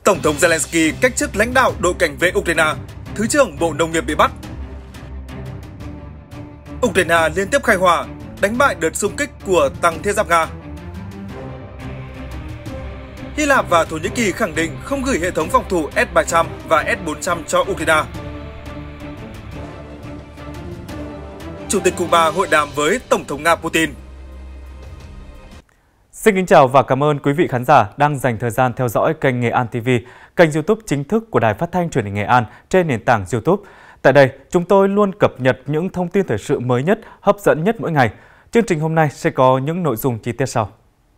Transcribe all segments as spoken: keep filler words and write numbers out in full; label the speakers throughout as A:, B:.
A: Tổng thống Zelensky cách chức lãnh đạo đội cảnh vệ Ukraine, Thứ trưởng Bộ Nông nghiệp bị bắt. Ukraine liên tiếp khai hỏa, đánh bại đợt xung kích của tăng thiết giáp Nga. Hy Lạp và Thổ Nhĩ Kỳ khẳng định không gửi hệ thống phòng thủ S ba trăm và S bốn trăm cho Ukraine. Chủ tịch Cuba hội đàm với Tổng thống Nga Putin.
B: Xin kính chào và cảm ơn quý vị khán giả đang dành thời gian theo dõi kênh Nghệ An ti vi, kênh YouTube chính thức của Đài Phát thanh Truyền hình Nghệ An trên nền tảng YouTube. Tại đây, chúng tôi luôn cập nhật những thông tin thời sự mới nhất, hấp dẫn nhất mỗi ngày. Chương trình hôm nay sẽ có những nội dung chi tiết sau.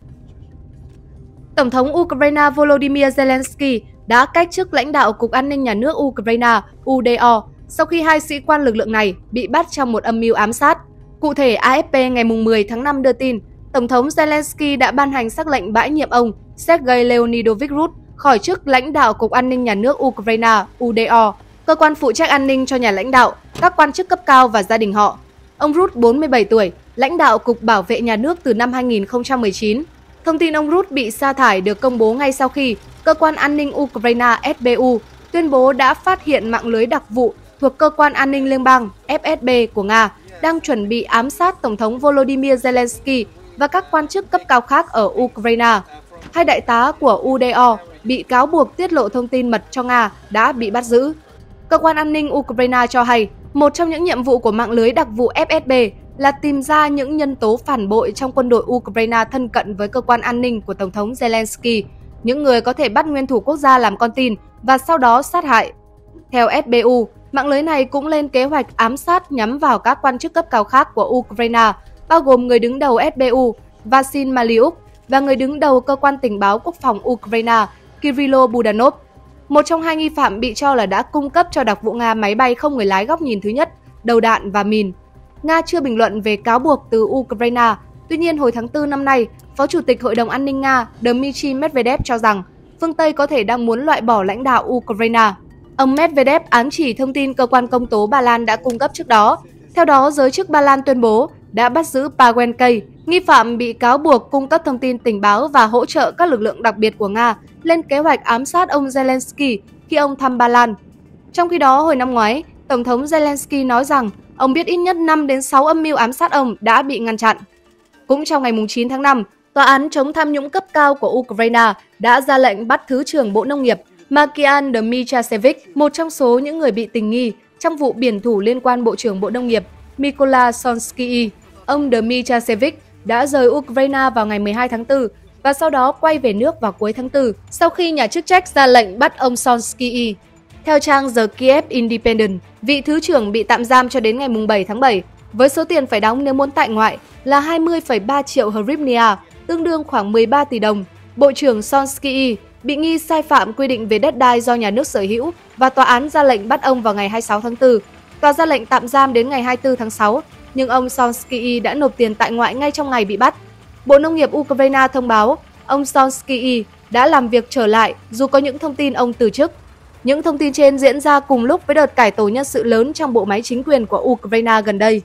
C: Tổng thống Ukraine Volodymyr Zelensky đã cách chức lãnh đạo Cục An ninh Nhà nước Ukraine U D O sau khi hai sĩ quan lực lượng này bị bắt trong một âm mưu ám sát. Cụ thể, A F P ngày mười tháng năm đưa tin, Tổng thống Zelensky đã ban hành sắc lệnh bãi nhiệm ông Sergei Leonidovich Rut khỏi chức lãnh đạo Cục An ninh Nhà nước Ukraine U D O, cơ quan phụ trách an ninh cho nhà lãnh đạo, các quan chức cấp cao và gia đình họ. Ông Rut, bốn mươi bảy tuổi, lãnh đạo Cục Bảo vệ Nhà nước từ năm hai nghìn không trăm mười chín. Thông tin ông Rut bị sa thải được công bố ngay sau khi Cơ quan An ninh Ukraine S B U tuyên bố đã phát hiện mạng lưới đặc vụ thuộc Cơ quan An ninh Liên bang F S B của Nga đang chuẩn bị ám sát Tổng thống Volodymyr Zelensky và các quan chức cấp cao khác ở Ukraine. Hai đại tá của U D O bị cáo buộc tiết lộ thông tin mật cho Nga đã bị bắt giữ. Cơ quan An ninh Ukraine cho hay, một trong những nhiệm vụ của mạng lưới đặc vụ F S B là tìm ra những nhân tố phản bội trong quân đội Ukraine thân cận với cơ quan an ninh của Tổng thống Zelensky, những người có thể bắt nguyên thủ quốc gia làm con tin và sau đó sát hại. Theo S B U, mạng lưới này cũng lên kế hoạch ám sát nhắm vào các quan chức cấp cao khác của Ukraine, bao gồm người đứng đầu S B U Vasyl Maliuk và người đứng đầu Cơ quan Tình báo Quốc phòng Ukraine Kirilo Budanov. Một trong hai nghi phạm bị cho là đã cung cấp cho đặc vụ Nga máy bay không người lái góc nhìn thứ nhất, đầu đạn và mìn. Nga chưa bình luận về cáo buộc từ Ukraine. Tuy nhiên, hồi tháng tư năm nay, Phó Chủ tịch Hội đồng An ninh Nga Dmitry Medvedev cho rằng phương Tây có thể đang muốn loại bỏ lãnh đạo Ukraine. Ông Medvedev ám chỉ thông tin cơ quan công tố Ba Lan đã cung cấp trước đó. Theo đó, giới chức Ba Lan tuyên bố đã bắt giữ Paweł Kej, nghi phạm bị cáo buộc cung cấp thông tin tình báo và hỗ trợ các lực lượng đặc biệt của Nga lên kế hoạch ám sát ông Zelensky khi ông thăm Ba Lan. Trong khi đó, hồi năm ngoái, Tổng thống Zelensky nói rằng ông biết ít nhất năm đến sáu âm mưu ám sát ông đã bị ngăn chặn. Cũng trong ngày chín tháng năm, Tòa án chống tham nhũng cấp cao của Ukraine đã ra lệnh bắt Thứ trưởng Bộ Nông nghiệp Makian Dmytrashevich, một trong số những người bị tình nghi trong vụ biển thủ liên quan Bộ trưởng Bộ Nông nghiệp Mykola Sonsky. Ông Dmytrashevich đã rời Ukraine vào ngày mười hai tháng tư và sau đó quay về nước vào cuối tháng tư sau khi nhà chức trách ra lệnh bắt ông Sonsky. Theo trang The Kiev Independent, vị Thứ trưởng bị tạm giam cho đến ngày bảy tháng bảy với số tiền phải đóng nếu muốn tại ngoại là hai mươi phẩy ba triệu hryvnia, tương đương khoảng mười ba tỷ đồng. Bộ trưởng Sonsky bị nghi sai phạm quy định về đất đai do nhà nước sở hữu và tòa án ra lệnh bắt ông vào ngày hai mươi sáu tháng tư. Tòa ra lệnh tạm giam đến ngày hai mươi tư tháng sáu, nhưng ông Sonsky đã nộp tiền tại ngoại ngay trong ngày bị bắt. Bộ Nông nghiệp Ukraine thông báo ông Sonsky đã làm việc trở lại dù có những thông tin ông từ chức. Những thông tin trên diễn ra cùng lúc với đợt cải tổ nhân sự lớn trong bộ máy chính quyền của Ukraine gần đây.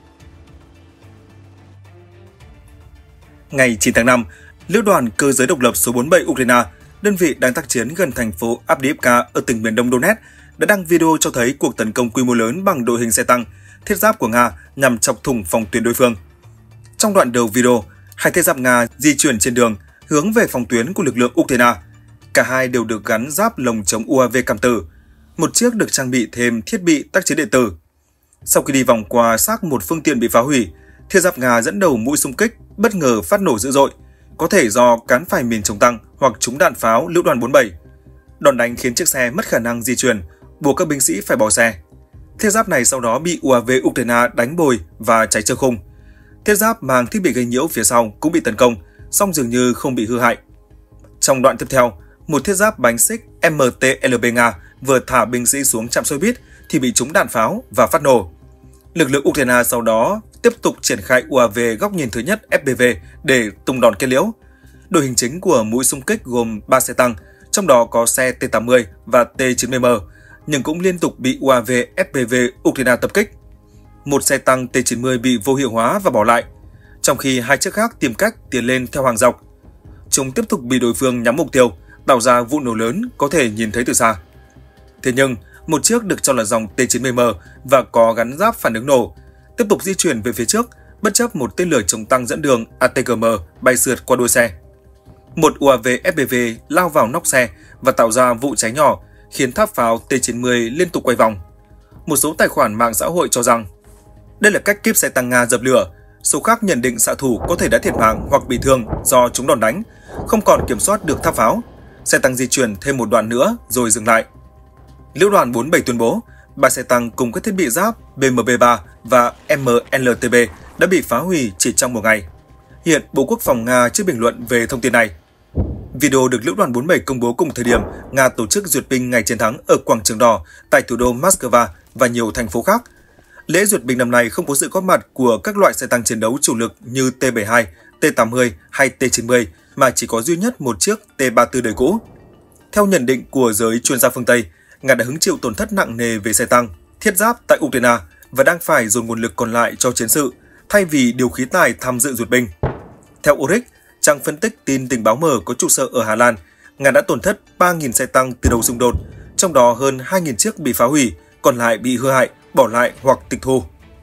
A: Ngày chín tháng năm, Lữ đoàn Cơ giới độc lập số bốn mươi bảy Ukraine, đơn vị đang tác chiến gần thành phố Avdiivka ở tỉnh miền đông Donetsk, đã đăng video cho thấy cuộc tấn công quy mô lớn bằng đội hình xe tăng, thiết giáp của Nga nhằm chọc thủng phòng tuyến đối phương. Trong đoạn đầu video, hai thiết giáp Nga di chuyển trên đường hướng về phòng tuyến của lực lượng Ukraine. Cả hai đều được gắn giáp lồng chống U A V cảm tử, một chiếc được trang bị thêm thiết bị tác chiến điện tử. Sau khi đi vòng qua xác một phương tiện bị phá hủy, thiết giáp Nga dẫn đầu mũi xung kích bất ngờ phát nổ dữ dội, có thể do cán phải mìn chống tăng hoặc trúng đạn pháo lữ đoàn bốn mươi bảy. Đòn đánh khiến chiếc xe mất khả năng di chuyển, buộc các binh sĩ phải bỏ xe. Thiết giáp này sau đó bị U A V Ukraine đánh bồi và cháy trơ khung. Thiết giáp mang thiết bị gây nhiễu phía sau cũng bị tấn công, song dường như không bị hư hại. Trong đoạn tiếp theo, một thiết giáp bánh xích M T L B Nga vừa thả binh sĩ xuống trạm xe buýt thì bị trúng đạn pháo và phát nổ. Lực lượng Ukraine sau đó tiếp tục triển khai U A V góc nhìn thứ nhất F P V để tung đòn kết liễu. Đội hình chính của mũi xung kích gồm ba xe tăng, trong đó có xe T tám mươi và T chín mươi M, nhưng cũng liên tục bị U A V F P V Ukraine tập kích. Một xe tăng T chín mươi bị vô hiệu hóa và bỏ lại, trong khi hai chiếc khác tìm cách tiến lên theo hàng dọc. Chúng tiếp tục bị đối phương nhắm mục tiêu, tạo ra vụ nổ lớn có thể nhìn thấy từ xa. Thế nhưng, một chiếc được cho là dòng T chín mươi M và có gắn giáp phản ứng nổ, tiếp tục di chuyển về phía trước, bất chấp một tên lửa chống tăng dẫn đường A T G M bay sượt qua đuôi xe. Một u a vê F P V lao vào nóc xe và tạo ra vụ cháy nhỏ, khiến tháp pháo T chín mươi liên tục quay vòng. Một số tài khoản mạng xã hội cho rằng đây là cách kíp xe tăng Nga dập lửa. Số khác nhận định xạ thủ có thể đã thiệt mạng hoặc bị thương do chúng đòn đánh, không còn kiểm soát được tháp pháo. Xe tăng di chuyển thêm một đoạn nữa rồi dừng lại. Lữ đoàn bốn mươi bảy tuyên bố ba xe tăng cùng các thiết bị giáp B M P ba và M L T B đã bị phá hủy chỉ trong một ngày. Hiện Bộ Quốc phòng Nga chưa bình luận về thông tin này. Video được Lữ đoàn bốn mươi bảy công bố cùng thời điểm Nga tổ chức duyệt binh ngày chiến thắng ở Quảng trường Đỏ tại thủ đô Moscow và nhiều thành phố khác. Lễ duyệt binh năm nay không có sự góp mặt của các loại xe tăng chiến đấu chủ lực như T bảy mươi hai, T tám mươi hay T chín mươi, mà chỉ có duy nhất một chiếc T ba mươi tư đời cũ. Theo nhận định của giới chuyên gia phương Tây, Nga đã hứng chịu tổn thất nặng nề về xe tăng, thiết giáp tại Ukraine và đang phải dồn nguồn lực còn lại cho chiến sự, thay vì điều khí tài tham dự duyệt binh. Theo Uric, trang phân tích tin tình báo mở có trụ sở ở Hà Lan, Nga đã tổn thất ba nghìn xe tăng từ đầu xung đột, trong đó hơn hai nghìn chiếc bị phá hủy, còn lại bị hư hại, bỏ lại hoặc tịch thu.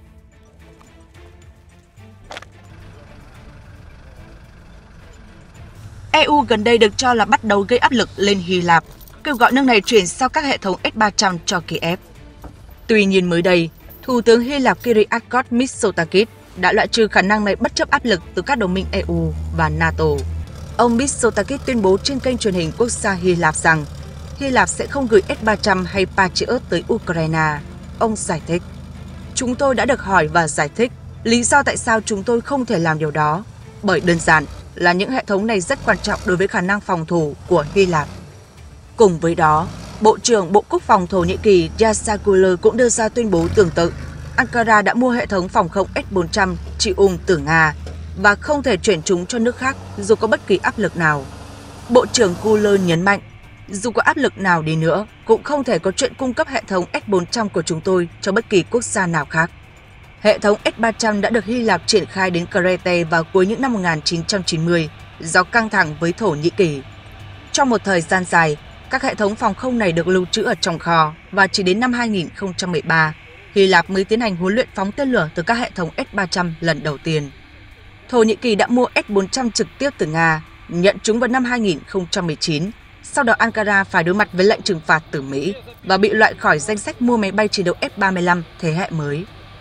D: e u gần đây được cho là bắt đầu gây áp lực lên Hy Lạp, kêu gọi nước này chuyển sang các hệ thống S ba trăm cho Kiev. Tuy nhiên mới đây, Thủ tướng Hy Lạp Kyriakos Mitsotakis đã loại trừ khả năng này bất chấp áp lực từ các đồng minh e u và NATO. Ông Mitsotakis tuyên bố trên kênh truyền hình quốc gia Hy Lạp rằng Hy Lạp sẽ không gửi S ba trăm hay Patriot tới Ukraine. Ông giải thích, chúng tôi đã được hỏi và giải thích lý do tại sao chúng tôi không thể làm điều đó, bởi đơn giản là những hệ thống này rất quan trọng đối với khả năng phòng thủ của Hy Lạp. Cùng với đó, Bộ trưởng Bộ Quốc phòng Thổ Nhĩ Kỳ Yasakulu cũng đưa ra tuyên bố tương tự. Ankara đã mua hệ thống phòng không S bốn trăm Triumph từ Nga và không thể chuyển chúng cho nước khác dù có bất kỳ áp lực nào. Bộ trưởng Guler nhấn mạnh, dù có áp lực nào đi nữa, cũng không thể có chuyện cung cấp hệ thống S bốn trăm của chúng tôi cho bất kỳ quốc gia nào khác. Hệ thống S ba trăm đã được Hy Lạp triển khai đến Crete vào cuối những năm một nghìn chín trăm chín mươi do căng thẳng với Thổ Nhĩ Kỳ. Trong một thời gian dài, các hệ thống phòng không này được lưu trữ ở trong kho và chỉ đến năm hai nghìn không trăm mười ba, Hy Lạp mới tiến hành huấn luyện phóng tên lửa từ các hệ thống S ba trăm lần đầu tiên. Thổ Nhĩ Kỳ đã mua S bốn trăm trực tiếp từ Nga, nhận chúng vào năm hai nghìn không trăm mười chín. Sau đó Ankara phải đối mặt với lệnh trừng phạt từ Mỹ và bị loại khỏi danh sách mua máy bay chiến đấu F ba mươi lăm thế hệ mới.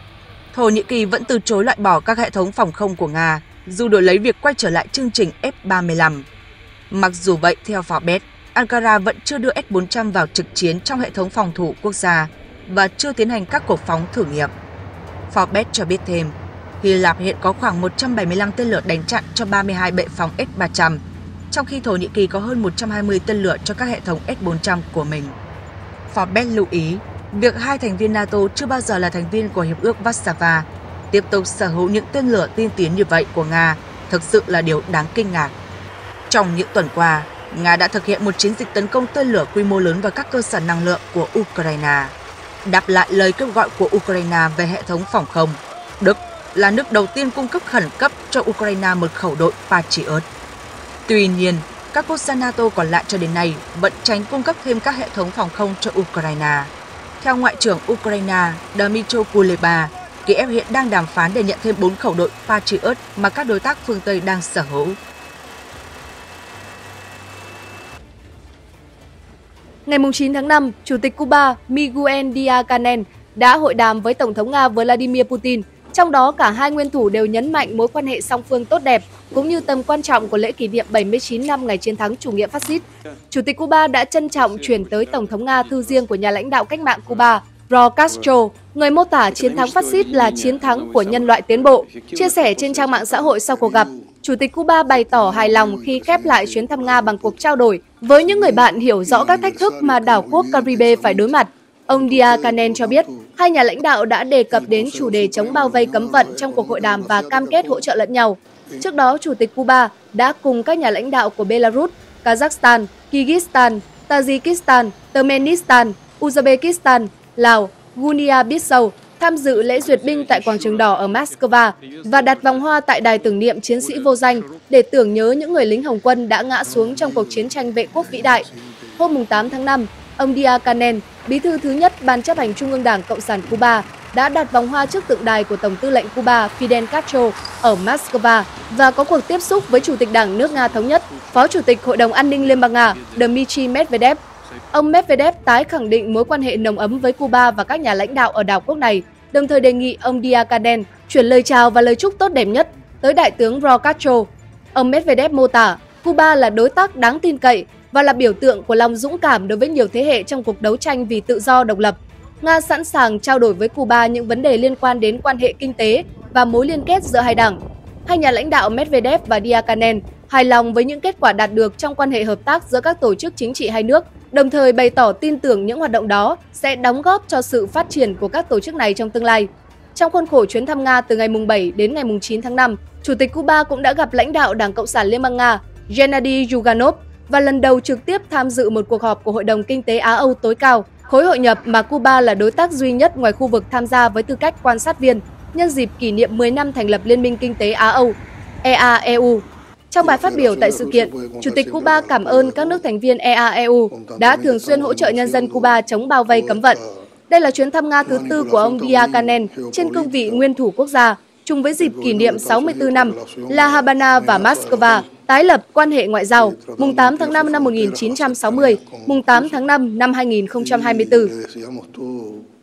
D: Thổ Nhĩ Kỳ vẫn từ chối loại bỏ các hệ thống phòng không của Nga, dù đổi lấy việc quay trở lại chương trình F ba mươi lăm. Mặc dù vậy, theo Forbes, Ankara vẫn chưa đưa S bốn trăm vào trực chiến trong hệ thống phòng thủ quốc gia và chưa tiến hành các cuộc phóng thử nghiệm. Forbes cho biết thêm, Hy Lạp hiện có khoảng một trăm bảy mươi lăm tên lửa đánh chặn cho ba mươi hai bệ phóng S ba trăm, trong khi Thổ Nhĩ Kỳ có hơn một trăm hai mươi tên lửa cho các hệ thống S bốn trăm của mình. Forbes lưu ý, việc hai thành viên NATO chưa bao giờ là thành viên của Hiệp ước Warsaw tiếp tục sở hữu những tên lửa tiên tiến như vậy của Nga thực sự là điều đáng kinh ngạc. Trong những tuần qua, Nga đã thực hiện một chiến dịch tấn công tên lửa quy mô lớn vào các cơ sở năng lượng của Ukraine. Đáp lại lời kêu gọi của Ukraine về hệ thống phòng không, Đức là nước đầu tiên cung cấp khẩn cấp cho Ukraine một khẩu đội Patriot. Tuy nhiên, các quốc gia NATO còn lại cho đến nay vẫn tránh cung cấp thêm các hệ thống phòng không cho Ukraine. Theo Ngoại trưởng Ukraine Dmytro Kuleba, Kiev hiện đang đàm phán để nhận thêm bốn khẩu đội Patriot mà các đối tác phương Tây đang sở hữu.
C: Ngày chín tháng năm, Chủ tịch Cuba Miguel Díaz-Canel đã hội đàm với Tổng thống Nga Vladimir Putin. Trong đó, cả hai nguyên thủ đều nhấn mạnh mối quan hệ song phương tốt đẹp, cũng như tầm quan trọng của lễ kỷ niệm bảy mươi chín năm ngày chiến thắng chủ nghĩa phát xít. Chủ tịch Cuba đã trân trọng chuyển tới Tổng thống Nga thư riêng của nhà lãnh đạo cách mạng Cuba, Raúl Castro, người mô tả chiến thắng phát xít là chiến thắng của nhân loại tiến bộ. Chia sẻ trên trang mạng xã hội sau cuộc gặp, Chủ tịch Cuba bày tỏ hài lòng khi khép lại chuyến thăm Nga bằng cuộc trao đổi với những người bạn hiểu rõ các thách thức mà đảo quốc Caribe phải đối mặt. Ông Díaz-Canel cho biết, hai nhà lãnh đạo đã đề cập đến chủ đề chống bao vây cấm vận trong cuộc hội đàm và cam kết hỗ trợ lẫn nhau. Trước đó, Chủ tịch Cuba đã cùng các nhà lãnh đạo của Belarus, Kazakhstan, Kyrgyzstan, Tajikistan, Turkmenistan, Uzbekistan, Lào, Guinea-Bissau tham dự lễ duyệt binh tại Quảng trường Đỏ ở Moscow và đặt vòng hoa tại đài tưởng niệm chiến sĩ vô danh để tưởng nhớ những người lính Hồng quân đã ngã xuống trong cuộc chiến tranh vệ quốc vĩ đại. Hôm tám tháng năm, ông Díaz-Canel, bí thư thứ nhất Ban chấp hành Trung ương Đảng Cộng sản Cuba, đã đặt vòng hoa trước tượng đài của Tổng tư lệnh Cuba Fidel Castro ở Moscow và có cuộc tiếp xúc với Chủ tịch Đảng nước Nga Thống nhất, Phó Chủ tịch Hội đồng An ninh Liên bang Nga Dmitry Medvedev. Ông Medvedev tái khẳng định mối quan hệ nồng ấm với Cuba và các nhà lãnh đạo ở đảo quốc này, đồng thời đề nghị ông Díaz-Canel chuyển lời chào và lời chúc tốt đẹp nhất tới Đại tướng Raúl Castro. Ông Medvedev mô tả Cuba là đối tác đáng tin cậy và là biểu tượng của lòng dũng cảm đối với nhiều thế hệ trong cuộc đấu tranh vì tự do độc lập. Nga sẵn sàng trao đổi với Cuba những vấn đề liên quan đến quan hệ kinh tế và mối liên kết giữa hai đảng. Hai nhà lãnh đạo Medvedev và Díaz-Canel hài lòng với những kết quả đạt được trong quan hệ hợp tác giữa các tổ chức chính trị hai nước, đồng thời bày tỏ tin tưởng những hoạt động đó sẽ đóng góp cho sự phát triển của các tổ chức này trong tương lai. Trong khuôn khổ chuyến thăm Nga từ ngày bảy đến ngày chín tháng năm, Chủ tịch Cuba cũng đã gặp lãnh đạo Đảng Cộng sản Liên bang Nga Gennady Zyuganov và lần đầu trực tiếp tham dự một cuộc họp của Hội đồng Kinh tế Á-Âu tối cao, khối hội nhập mà Cuba là đối tác duy nhất ngoài khu vực tham gia với tư cách quan sát viên, nhân dịp kỷ niệm mười năm thành lập Liên minh Kinh tế Á-Âu, E A E U. Trong bài phát biểu tại sự kiện, Chủ tịch Cuba cảm ơn các nước thành viên E A E U đã thường xuyên hỗ trợ nhân dân Cuba chống bao vây cấm vận. Đây là chuyến thăm Nga thứ tư của ông Díaz-Canel trên cương vị nguyên thủ quốc gia, chung với dịp kỷ niệm sáu mươi tư năm La Habana và Moscow tái lập quan hệ ngoại giao mùng tám tháng năm năm một nghìn chín trăm sáu mươi, mùng tám tháng năm năm hai nghìn không trăm hai mươi tư.